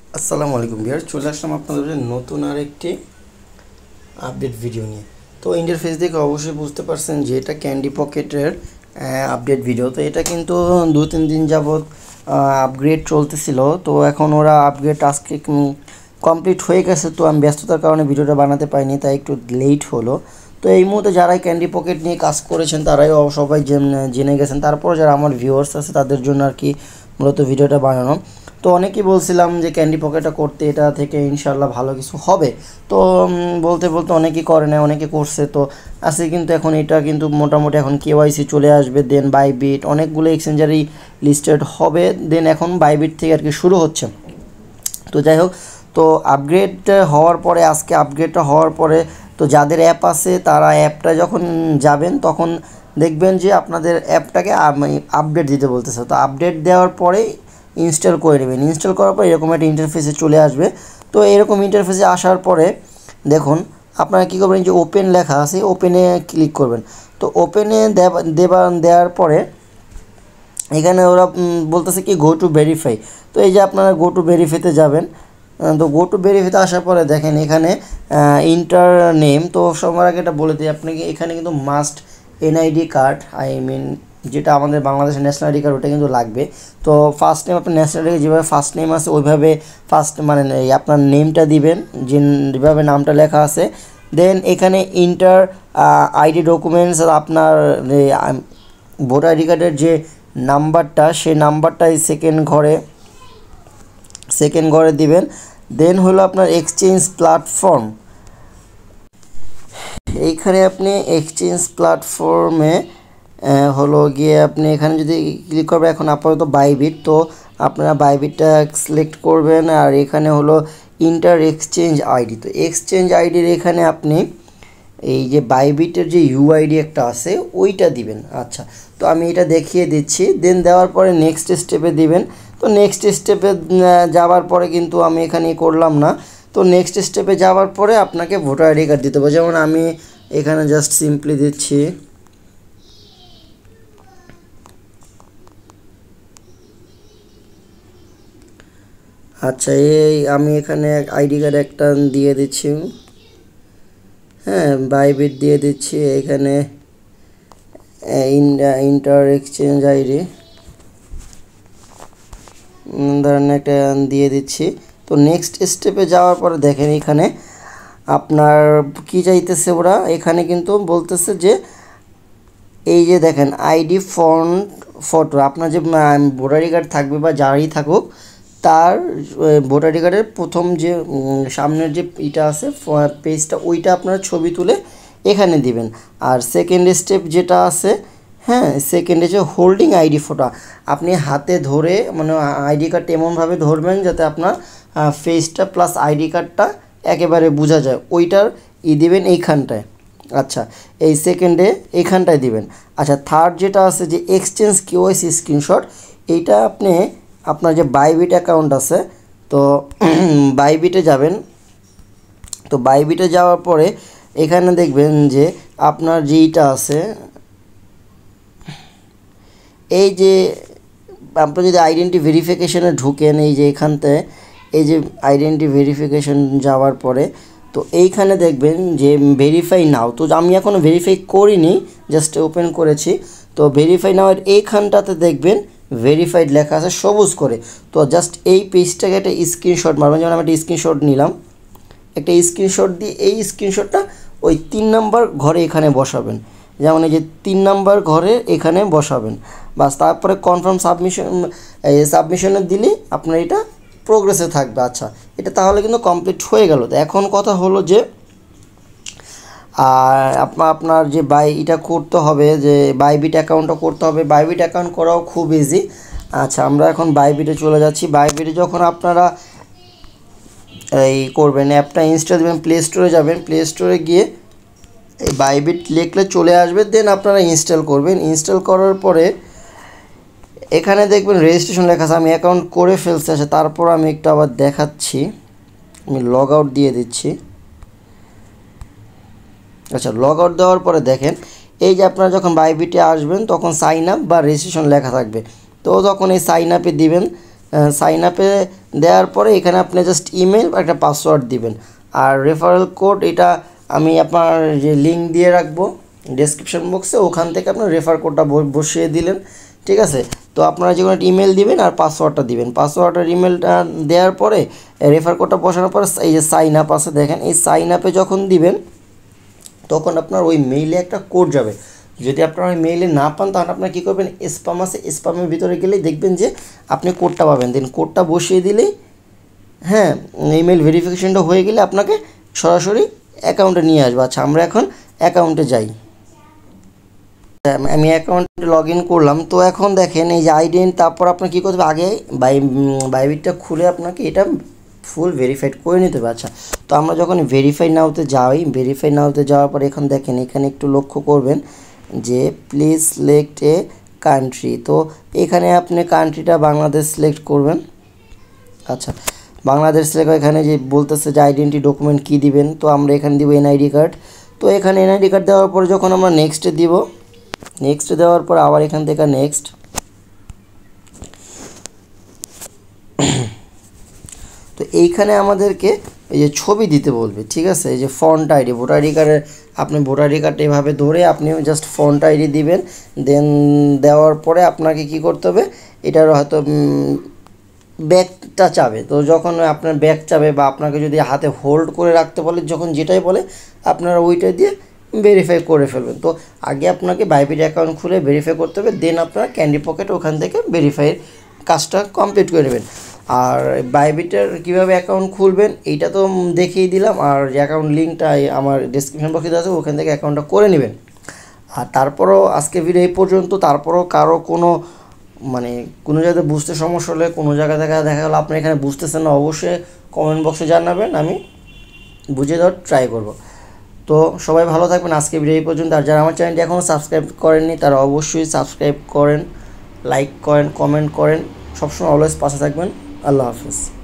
আসসালামু আলাইকুম ভিউয়ার, চলে আসলাম আপনাদের নতুন আরেকটি আপডেট ভিডিও নিয়ে। তো ইন্টারফেস দেখে অবশ্যই বুঝতে পারছেন যে এটা ক্যান্ডি পকেটের আপডেট ভিডিও। তো এটা কিন্তু 2-3 দিন যাবৎ আপগ্রেড চলতেছিল। তো এখন ওরা আপগ্রেড আজকে কমপ্লিট হয়ে গেছে। তো আমি ব্যস্ততার কারণে ভিডিওটা বানাতে পারিনি, তাই একটু লেট হলো। তো এই মুহূর্তে যারাই ক্যান্ডি পকেট নিয়ে কাজ করেছেন তারাই সবাই জেনে গেছেন। তারপর যারা আমার ভিউয়ার্স আছে তাদের জন্য আর কি মূলত ভিডিওটা বানানো। তো অনেকেই বলছিলাম যে ক্যান্ডি পকেটটা করতে, এটা থেকে ইনশাল্লাহ ভালো কিছু হবে। তো বলতে বলতে অনেকেই করে না, অনেকে করছে। তো আছে কিন্তু এখন এটা কিন্তু মোটামুটি এখন কেওয়াইসি চলে আসবে, দেন বাইবিট অনেকগুলো এক্সচেঞ্জারই লিস্টেড হবে, দেন এখন বাইবিট থেকে আর কি শুরু হচ্ছে। তো যাই হোক, তো আপগ্রেড হওয়ার পরে, আজকে আপগ্রেডটা হওয়ার পরে তো যাদের অ্যাপ আছে তারা অ্যাপটা যখন যাবেন তখন দেখবেন যে আপনাদের অ্যাপটাকে আপডেট দিতে বলতেছে। তো আপডেট দেওয়ার পরেই ইনস্টল করে নেবেন। ইনস্টল করার পর এরকম একটা ইন্টারফেসে চলে আসবে। তো এরকম ইন্টারফেসে আসার পরে দেখুন আপনারা কী করবেন, যে ওপেন লেখা আছে ওপেনে ক্লিক করবেন। তো ওপেনে দেওয়ার পরে এখানে ওরা বলতেছে কি গো টু ভেরিফাই। তো এই যে আপনারা গো টু ভেরিফাইতে যাবেন। তো গো টু ভেরিফাইতে আসার পরে দেখেন এখানে ইন্টার নেম। তো সবার আগে এটা বলে দিই আপনাকে, এখানে কিন্তু মাস্ট এনআইডি কার্ড, যেটা আমাদের বাংলাদেশের ন্যাশনাল আইডি কার্ড, ওটা কিন্তু লাগবে। তো ফার্স্ট নেম আপনার ন্যাশনাল আইডি যেভাবে ফার্স্ট নেম আছে ওইভাবে ফার্স্ট মানে আপনার নেমটা দিবেন, যেভাবে নামটা লেখা আছে। দেন এখানে ইন্টার আইডি ডকুমেন্টস, আপনার ভোটার আইডি কার্ডের যে নাম্বারটা, সেই নাম্বারটাই সেকেন্ড ঘরে দিবেন। দেন হলো আপনার এক্সচেঞ্জ প্ল্যাটফর্ম। এইখানে আপনি এক্সচেঞ্জ প্ল্যাটফর্মে হলো গিয়ে আপনি এখানে যদি ক্লিক করবেন, এখন আপাতত বাইবিট, তো আপনারা বাইবিটটা সিলেক্ট করবেন। আর এখানে হলো ইন্টার এক্সচেঞ্জ আইডি। তো এক্সচেঞ্জ আইডির এখানে আপনি এই যে বাইবিটের যে ইউআইডি একটা আছে ওইটা দিবেন। আচ্ছা, তো আমি এটা দেখিয়ে দিচ্ছি। দেন দেওয়ার পরে নেক্সট স্টেপে দিবেন। তো নেক্সট স্টেপে যাওয়ার পরে কিন্তু আমি এখানে করলাম না। তো নেক্সট স্টেপে যাওয়ার পরে আপনাকে ভোটার আইডি কার্ড দিতে হবে। যেমন আমি এখানে জাস্ট সিম্পলি দিচ্ছি। আচ্ছা, এই আমি এখানে আইডি কার্ড একটা দিয়ে দিচ্ছি। হ্যাঁ, বাইবিট দিয়ে দিচ্ছি। এখানে ইন্টার এক্সচেঞ্জ আইডি ধরেন একটা দিয়ে দিচ্ছি। তো নেক্সট স্টেপে যাওয়ার পরে দেখেন এখানে আপনার কি চাইতেছে ওরা। এখানে কিন্তু বলতেছে যে এই যে দেখেন আইডি ফন্ট ফটো, আপনার যে ভোটার আইডি কার্ড থাকবে বা যারই থাকুক তার ভোটার আইডি কার্ডের প্রথম যে সামনের যে ইটা আছে পেজটা, ওইটা আপনারা ছবি তুলে এখানে দিবেন। আর সেকেন্ড স্টেপ যেটা আছে, হ্যাঁ, সেকেন্ডে যে হোল্ডিং আইডি ফটো, আপনি হাতে ধরে মানে আইডি কার্ডটা এমনভাবে ধরবেন যাতে আপনার ফেসটা প্লাস আইডি কার্ডটা একেবারে বোঝা যায়, ওইটার দিবেন এইখানটায়। আচ্ছা, এই সেকেন্ডে এইখানটায় দিবেন। আচ্ছা, থার্ড যেটা আছে যে এক্সচেঞ্জ কেওয়াইসি স্ক্রিনশট, এইটা আপনি আপনার যে বাইবিট অ্যাকাউন্ট আছে, তো বাইবিটে যাবেন। তো বাইবিটে যাওয়ার পরে এখানে দেখবেন যে আপনার যেইটা আছে, এই যে আপনি যদি আইডেন্টি ভেরিফিকেশানে ঢুকেন, এই যে এখানটায় এই যে আইডেন্টি ভেরিফিকেশান যাওয়ার পরে তো এইখানে দেখবেন যে ভেরিফাই নাও। তো আমি এখনও ভেরিফাই করিনি, জাস্ট ওপেন করেছি। তো ভেরিফাই নাও এইখানটাতে দেখবেন ভেরিফাইড লেখা আছে সবুজ করে। তো জাস্ট এই পেজটাকে একটা স্ক্রিনশট মারবেন। যেমন আমি একটা স্ক্রিনশট নিলাম, একটা স্ক্রিনশট দিয়ে এই স্ক্রিনশটটা ওই 3 নাম্বার ঘরে এখানে বসাবেন। যেমন এই যে 3 নাম্বার ঘরে এখানে বসাবেন, বাস। তারপরে কনফার্ম সাবমিশনে দিলেই আপনার এটা প্রোগ্রেসে থাকবে। আচ্ছা, এটা তাহলে কিন্তু কমপ্লিট হয়ে গেল। তো এখন কথা হলো যে আর আপনার যে এটা করতে হবে, যে বাইবিট অ্যাকাউন্টটা করতে হবে। বাইবিট অ্যাকাউন্ট করাও খুব ইজি। আচ্ছা, আমরা এখন বাইবিটে চলে যাচ্ছি। বাইবিটে যখন আপনারা এই করবেন, অ্যাপটা ইনস্টল দেবেন, প্লে স্টোরে যাবেন। প্লে স্টোরে গিয়ে এই বাইবিট লিখলে চলে আসবে। দেন আপনারা ইনস্টল করবেন। ইনস্টল করার পরে এখানে দেখবেন রেজিস্ট্রেশন লেখা আছে। আমি অ্যাকাউন্ট করে ফেলছি। আছে, তারপর আমি একটু আবার দেখাচ্ছি। আমি লগ আউট দিয়ে দিচ্ছি। আচ্ছা, লগ আউট দেওয়ার পরে দেখেন এই যে আপনারা যখন বাইবিটে আসবেন তখন সাইন আপ বা রেজিস্ট্রেশন লেখা থাকবে। তো যখন এই সাইন আপে দিবেন, সাইন আপে দেওয়ার পরে এখানে আপনি জাস্ট ইমেল বা একটা পাসওয়ার্ড দিবেন। আর রেফারেল কোড এটা আমি আপনার যে লিঙ্ক দিয়ে রাখবো ডেসক্রিপশন বক্সে, ওখান থেকে আপনার রেফার কোডটা বসিয়ে দিলেন, ঠিক আছে। তো আপনারা যে কোনো একটা ইমেল দিবেন আর পাসওয়ার্ডটা দিবেন। পাসওয়ার্ড আর ইমেলটা দেওয়ার পরে রেফার কোডটা বসানোর পরে এই যে সাইন আপ আছে দেখেন, এই সাইন আপে যখন দিবেন তখন আপনার ওই মেইলে একটা কোড যাবে। যদি আপনার ওই মেইলে না পান তাহলে আপনার কী করবেন, স্প্যাম আছে, স্প্যামের ভিতরে গেলেই দেখবেন যে আপনি কোডটা পাবেন। দেন কোডটা বসিয়ে দিলেই হ্যাঁ ইমেল ভেরিফিকেশনটা হয়ে গেলে আপনাকে সরাসরি অ্যাকাউন্টে নিয়ে আসবে। আচ্ছা আমরা এখন অ্যাকাউন্টে যাই। আমি অ্যাকাউন্টে লগ ইন করলাম। তো এখন দেখেন এই যে আইডেন্টি, তারপর আপনার কী করতে হবে, আগে বাইবিটটা খুলে আপনাকে এটা ফুল ভেরিফাইড করে নিতে হবে। আচ্ছা তো আমরা যখন ভেরিফাই নাওতে যাই, ভেরিফাই নাওতে যাওয়ার পর এখন দেখেন এখানে একটু লক্ষ্য করবেন যে প্লিজ সিলেক্ট এ কান্ট্রি। তো এখানে আপনি কান্ট্রিটা বাংলাদেশ সিলেক্ট করবেন। আচ্ছা বাংলাদেশ সিলেক্ট, এখানে যে বলতেছে যে আইডেন্টি ডকুমেন্ট কী দিবেন, তো আমরা এখানে দিব এনআইডি কার্ড। তো এখানে এনআইডি কার্ড দেওয়ার পরে যখন আমরা নেক্সটে দিব, নেক্সট দেওয়ার পর আবার এখান থেকে নেক্সট, তো এইখানে আমাদেরকে এই যে ছবি দিতে বলবে, ঠিক আছে। এই যে ফন্ট আইডি, ভোটার আইডি কার্ডের আপনি ভোটার আইডি কার্ডটা এভাবে ধরে আপনি জাস্ট ফন্ট আইডি দিবেন। দেন দেওয়ার পরে আপনাকে কি করতে হবে, এটার হয়তো ব্যাকটা চাবে। তো যখন আপনার ব্যাক চাবে বা আপনাকে যদি হাতে হোল্ড করে রাখতে বলে, যখন যেটাই বলে আপনারা ওইটা দিয়ে ভেরিফাই করে ফেলবেন। তো আগে আপনাকে বাইবিট অ্যাকাউন্ট খুলে ভেরিফাই করতে হবে, দেন আপনারা ক্যান্ডি পকেট ওখান থেকে ভেরিফাইয়ের কাজটা কমপ্লিট করে নেবেন। আর বাইবিটের কীভাবে অ্যাকাউন্ট খুলবেন এইটা তো দেখিয়ে দিলাম, আর যে অ্যাকাউন্ট লিঙ্কটা আমার ডিসক্রিপশন বক্সে আছে ওখান থেকে অ্যাকাউন্টটা করে নেবেন। আর তারপরও আজকে ভিডিও এই পর্যন্ত। তারপরও কারো কোনো জায়গায় বুঝতে সমস্যা হলে, কোনো জায়গা দেখা গেলো আপনি এখানে বুঝতেছেন না, অবশ্যই কমেন্ট বক্সে জানাবেন, আমি বুঝিয়ে দেওয়ার ট্রাই করব। তো সবাই ভালো থাকবেন, আজকে ভিডিও এই পর্যন্ত। আর যারা আমার চ্যানেলটি এখনও সাবস্ক্রাইব করেননি তারা অবশ্যই সাবস্ক্রাইব করেন, লাইক করেন, কমেন্ট করেন, সবসময় অলওয়েজ পাশে থাকবেন। আল্লাহ হাফেজ।